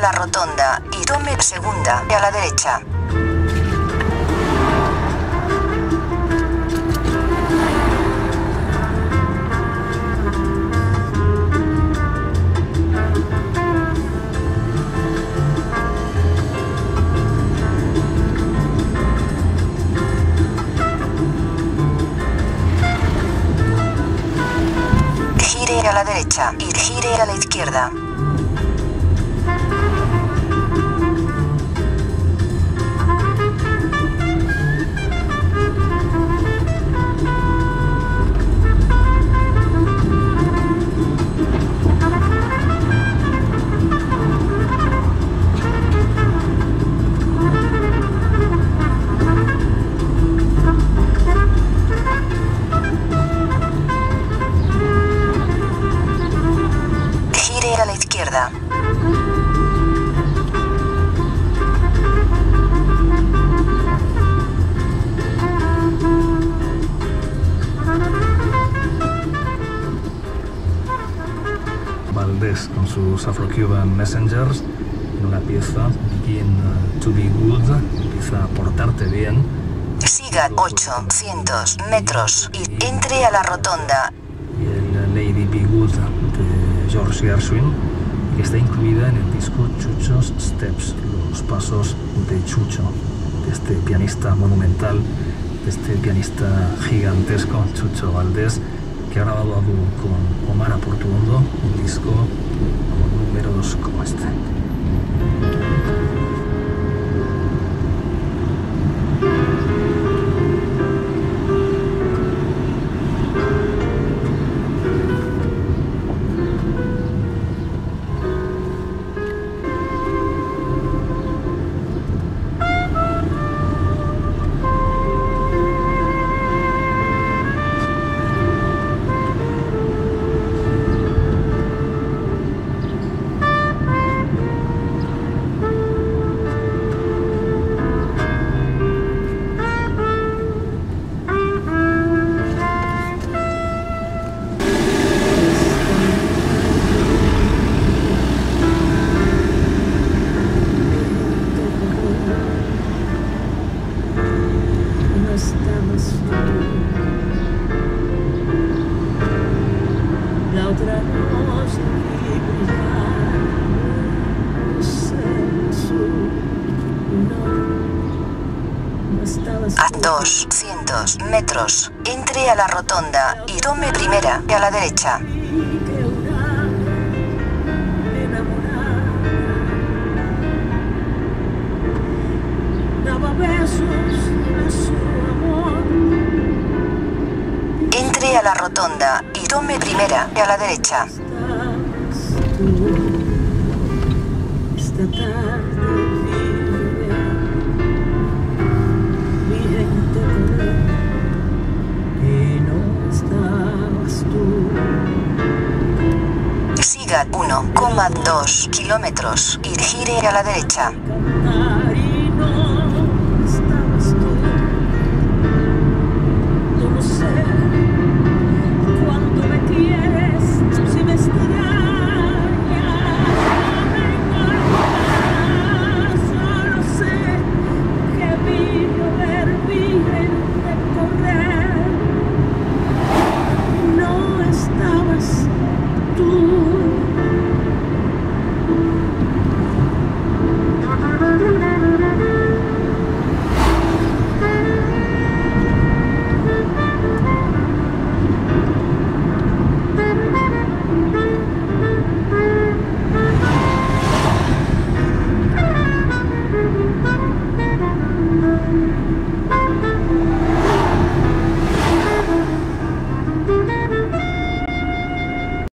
a la rotonda y tome segunda a la derecha. Gire a la derecha y gire a la izquierda. A la izquierda. Valdés con sus Afro-Cuban Messengers en una pieza Begin to be Good, empieza a portarte bien. Siga 800 metros y entre a la rotonda. Y el Lady Be Good de George Gershwin, que está incluida en el disco Chucho's Steps, los pasos de Chucho, de este pianista monumental, de este pianista gigantesco, Chucho Valdés, que ha grabado a dúo con Omar Portuondo un disco con números como este. A 200 metros, entre a la rotonda y tome primera a la derecha. Entre a la rotonda y tome primera a la derecha. Siga 1,2 kilómetros y gire a la derecha.